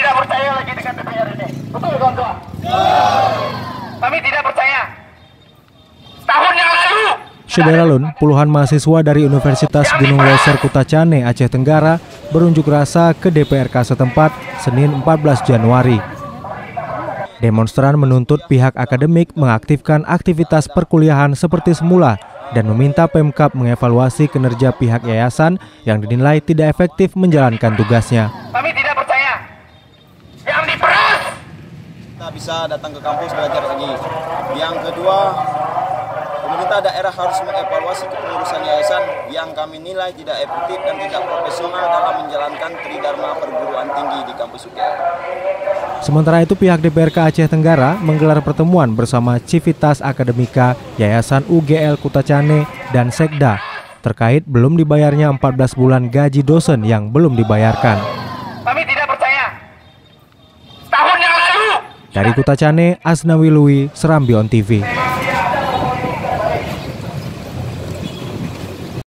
tidak percaya lagi dengan DPR ini. Betul, kawan-kawan? Kami tidak percaya. Tahun yang lalu. Syederalun, puluhan mahasiswa dari Universitas Gunung Leuser Kutacane, Aceh Tenggara berunjuk rasa ke DPRK setempat Senin 14 Januari. Demonstran menuntut pihak akademik mengaktifkan aktivitas perkuliahan seperti semula dan meminta Pemkab mengevaluasi kinerja pihak yayasan yang dinilai tidak efektif menjalankan tugasnya. Kami tidak percaya. Yang diperas. Kita bisa datang ke kampus belajar lagi. Yang kedua, pemerintah daerah harus mengevaluasi kepengurusan yayasan yang kami nilai tidak efektif dan tidak profesional dalam menjalankan tridharma perguruan tinggi di kampus UGL. Sementara itu pihak DPRK Aceh Tenggara menggelar pertemuan bersama Civitas Akademika, Yayasan UGL Kutacane, dan Sekda terkait belum dibayarnya 14 bulan gaji dosen yang belum dibayarkan. Kami tidak percaya. Tahun yang lalu. Dari Kutacane, Asnawi Lui, Serambi On TV.